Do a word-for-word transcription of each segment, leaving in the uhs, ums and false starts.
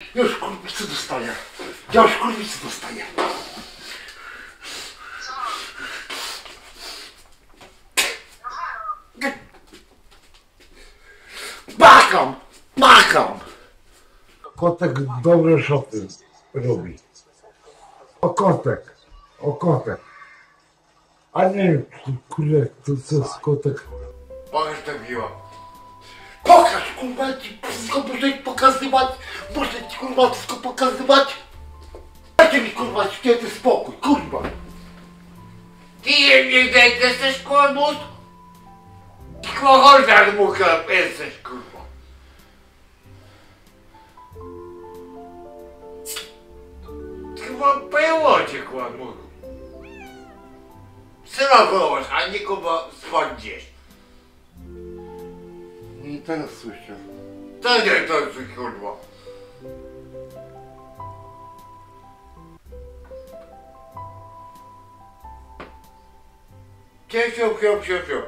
Ja już kurwicy dostaję. Ja już kurwicy dostaję. Co? Bakam! Bakam! Kotek dobre szoty robi. O kotek. O kotek. A nie, kurde, to co jest kotek? Pokaż to biło. Pokaż, kurwa, ci wszystko muszę pokazywać. Muszę ci, kurwa, wszystko pokazywać. Dajcie mi, kurwa, święty spokój, kurwa. Ty nie zejdziesz też kłamut? Kłochorza mucha jesteś, kurwa. Chyba pojęło cię kłamut. Syna wołasz, a nikogo spądziesz. I teraz słyszę. To nie to, co kurwa. Cię, cię, cię, cię, cię.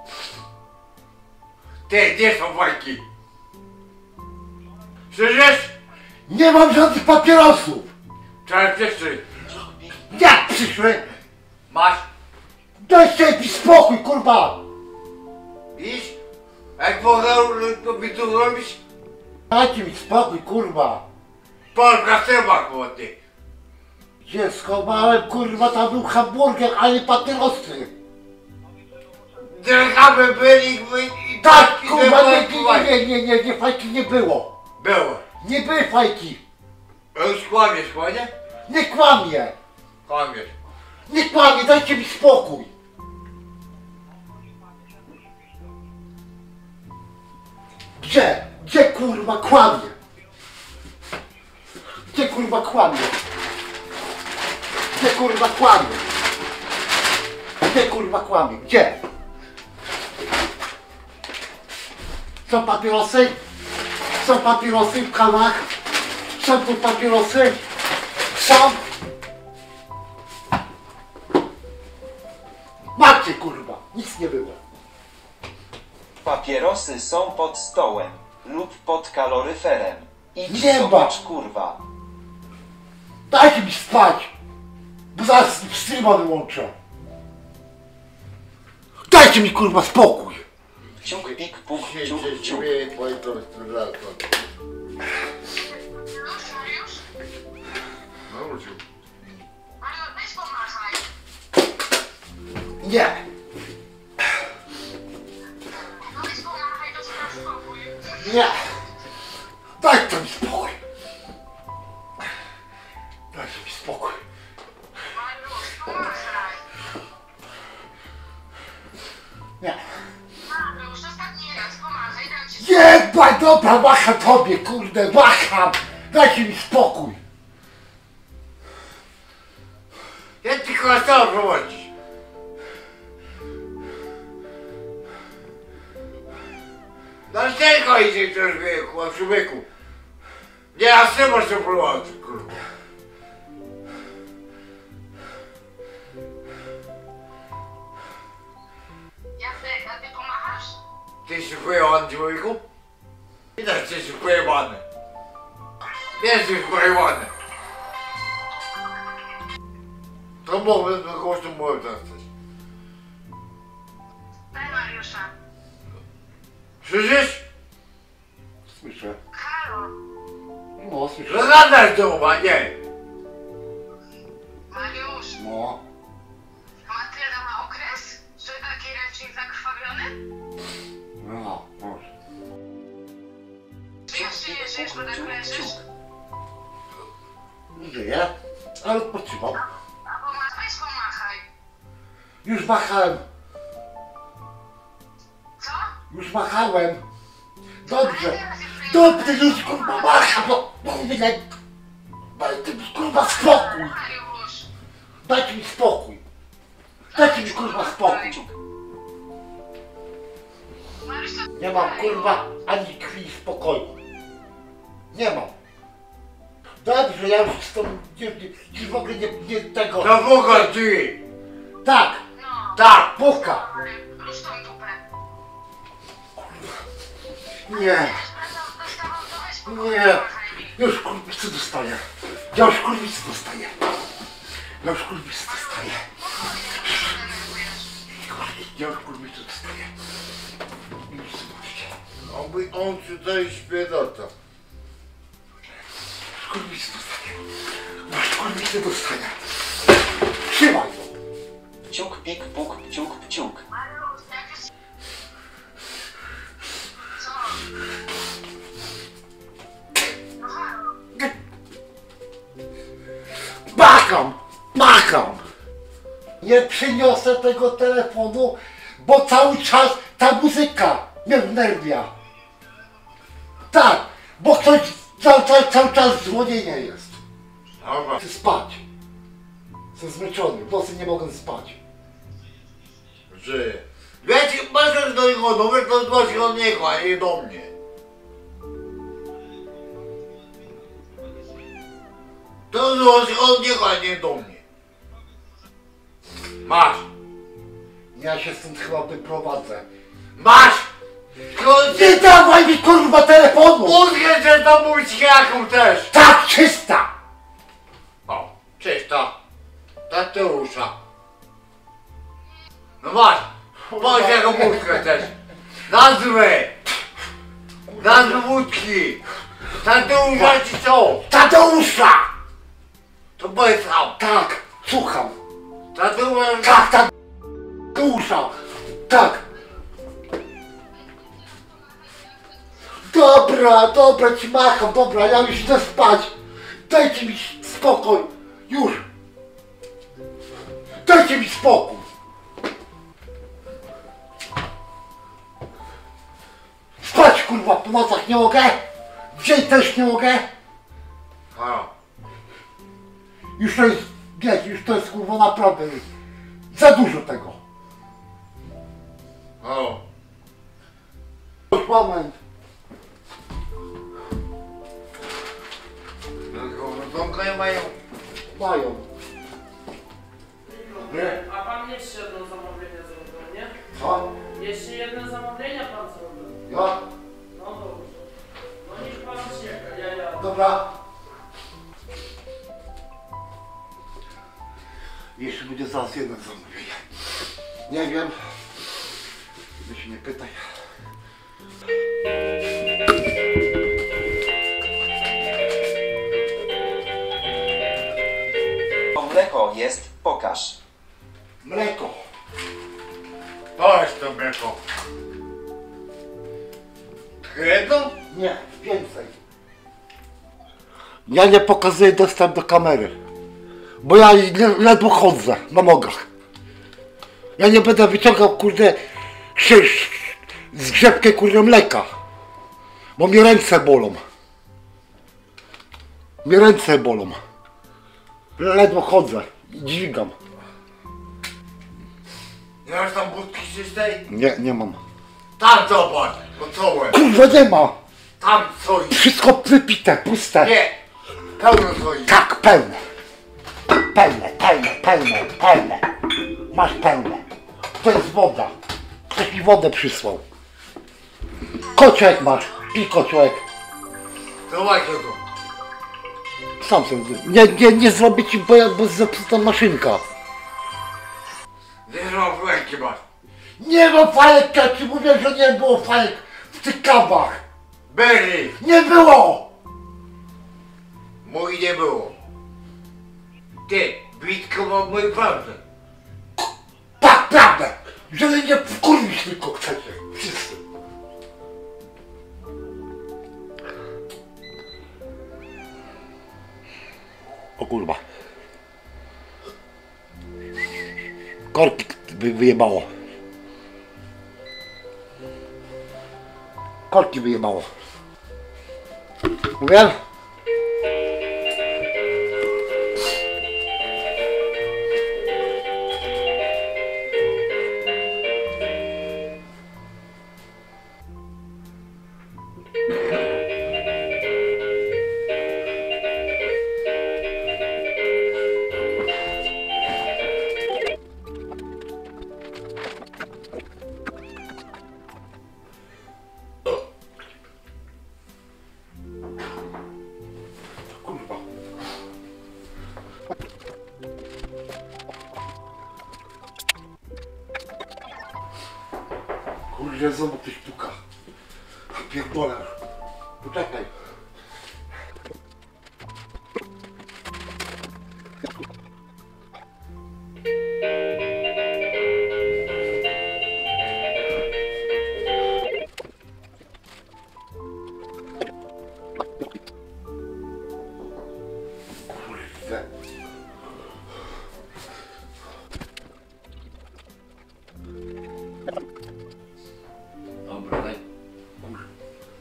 Ty, gdzie są fajki? Słyszysz? Nie mam żadnych papierosów! Czarny przyszły. Jak przyszły? Masz? Dajcie mi spokój, kurwa! Iść? Jak pochał, to by tu robisz? Dajcie mi spokój, kurwa! Polka chyba, kurwa, ty. Gdzie schowałem, kurwa, tam był hamburger, a nie papierosy! Drgamy byli, by i Tak, i kurwa, nie, zdeportowali. nie, nie, nie, nie, nie, fajki nie było! Było. Nie były fajki! A już kłamiesz, kłanie? Nie kłamie! Kłamiesz. Nie kłamie, dajcie mi spokój! Gdzie? Gdzie kurwa kłamie? Gdzie kurwa kłamie? Gdzie kurwa kłamie? Gdzie kurwa kłamie? Gdzie? Są papierosy? Są papierosy w kanach? Są tu papierosy? Są? Macie kurwa, nic nie było. Papierosy są pod stołem lub pod kaloryferem. Idź Nie ma. zobacz, kurwa. Dajcie mi spać! Bo zaraz streama wyłączę. Dajcie mi kurwa spokój! Ciuk, pik, puk, ciuk, Cię, ciuk. ciebie, twoje to strzelako. Już, Mariusz? No, ucił. Mariusz, weź pomachaj. Nie! No weź pomachaj, to ci na spokój. Nie! Dajcie mi spokój! Dajcie mi spokój! Mariusz, pomachaj. Nie! Mariusz, ostatni raz pomachaj, dam ci Jebaj, dobra, macham tobie, kurde, macham! Dajcie mi spokój! Ja ci kłasała prowadzić. Dlaczego idzie coś wieku, a człowieku? Nie, ja sam masz to prowadzić, kurwa. Jacek, a ty pomachasz? Ty jesteś pojebany, człowieku? Widać, że jesteś pojebany. Jesteś pojebany. To mówię, to głośno mówię teraz coś. Daj Mariusza. Słyszysz? Słyszę. Halo, No, słyszę. Że nadasz do a nie. Mariusz, No. Matylda ma okres? Że taki ręcznik zakrwawiony? No, może. Czy jeszcze nie żyjesz, bo tak leżysz? Żyję, ale odpoczywam. A pomach, weź pomachaj. Już machałem, Co? już machałem. Dobrze, dobrze, już kurwa macham, no, mówię, dajcie mi kurwa spokój. Mariusz. Dajcie mi spokój. Dajcie mi kurwa spokój. Mariusz, co? Nie mam kurwa ani chwili spokoju. Nie mam. Dobrze, ja już z tą nie, nie, już w ogóle nie, nie tego. To wucha drzwi. Tak, No. tak, puka. Rusz tą dupę. Nie, Dostałam, to weź Nie. pomachaj mi. już kurwicy dostaję. Ja już kurwicy dostaję. Ja już kurwicy dostaję. Ja już kurwicy dostaję. Już zobaczcie. Oby on tutaj śpiewota. Kurwicy dostaję. Masz kurwicy dostaję. Trzymaj! Pciuk, pik, puk, pciuk, pciuk. Co? No halo. Macham! Macham! Nie przyniosę tego telefonu, bo cały czas ta muzyka mnie wnerwia. Tak, bo coś cały, cały, cały czas dzwonienie jest. Dobra. Chcę spać. Jestem zmęczony, w nocy nie mogę spać. Żyję. Wiecie, masz do niego numer, to zgłosi od niego, a nie do mnie. To zgłosi od niego, a nie do mnie. Masz. Ja się stąd chyba wyprowadzę. Masz! Tylko Nie dawaj mi kurwa telefonu! Mózgę chcesz tam mówić jaką też! Tak, czysta! O, czysta. Tateusza. No masz! Powiedz jaką mózgę też. Nazwę! Nazwę wódki! Tateusza ci co? Tadeusza! To powiedz tam. Tak, słucham. Tateusza... Tak, Tadeusza! Tak! Dobra, dobra ci macham, dobra, ja już idę spać. Dajcie mi spokój. Już. Dajcie mi spokój. Spać kurwa, po nocach nie mogę. W dzień też nie mogę. A, Już to jest, wiecie, już to jest kurwa naprawdę za dużo tego. o. Już moment. Tylko nie mają. Mają. Nie. A pan jeszcze jedno zamówienie zrobił, nie? Co? Jeszcze jedno zamówienie pan zrobił. Ja? No dobrze. No niech pan czeka, ja jadę. Dobra. Jeszcze będzie zaraz jedno zamówienie. Nie wiem. Ty się nie pytaj. To mleko jest, pokaż. Mleko. To jest to mleko. Jedno? Nie, więcej. Ja nie pokazuję dostęp do kamery. Bo ja le- ledwo chodzę na nogach. Ja nie będę wyciągał kurde krzyż z grzebkę kurde mleka. Bo mnie ręce bolą. Mnie ręce bolą. Ledwo chodzę i dźwigam. Nie masz tam budki czystej? Nie, nie mam. Tam zobacz, no co łeb. Kurwa nie ma. Tam stoi. Wszystko wypite, puste. Nie, pełno stoi. Tak, pełne. Pełne, pełne, pełne, pełne. Masz pełne. To jest woda. Ktoś mi wodę przysłał. Kociołek masz. Pij kociołek. Zobacz to. Sam sobie. Nie, nie, nie zrobię ci, bo ja bo jest zepsuta maszynka. Wiesz, że fajki masz. Nie ma fajek, ja ci mówię, że nie było fajek w tych kawach. Byli. Nie było! Mój nie było. Ty, Witko ma mój prawdę. Tak, prawda. Żeby nie wkurwić tylko chcecie. Wszyscy. O kurwa. Korki wy, wyjebało. Korki wyjebało. Mówię? Kurde, znowu ktoś puka. Pierdolę. Poczekaj. Kurde. Dobra, daj. Kurde.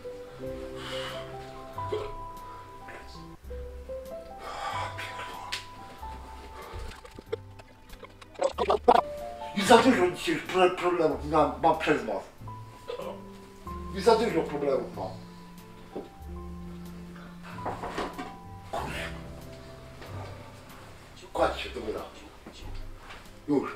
I za dużo dzisiaj pro- problemów mam, mam przez was. I za dużo problemów mam. Kładź się, dobra. Już.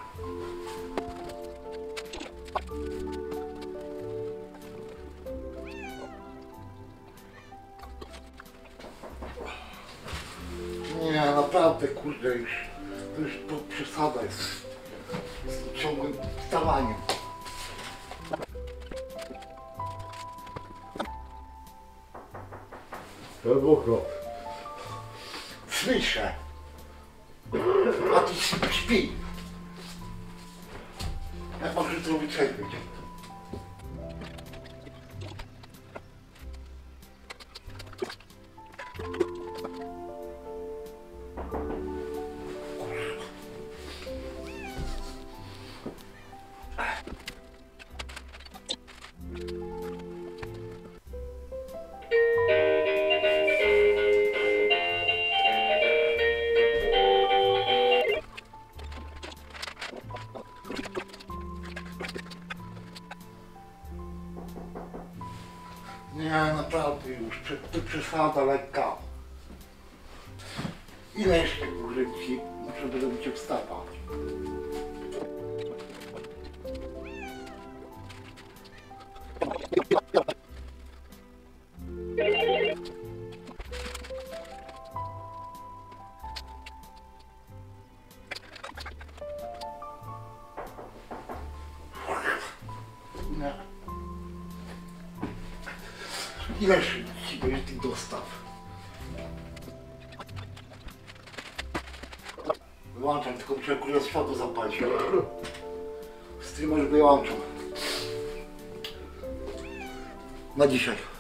Nie, naprawdę, kurde, już, to już to przesada jest z ciągłym wstawaniem. To było. Słyszę. A ty śpi. Jak może zrobić trzeźwy? Nie, naprawdę już, to przesada lekka. Ile jeszcze górki muszę będę cię wstawać? Nie. Ile ci będzie tych dostaw? Wyłączam, tylko muszę kurde światło zapalić. Streamer wyłączam. Na dzisiaj.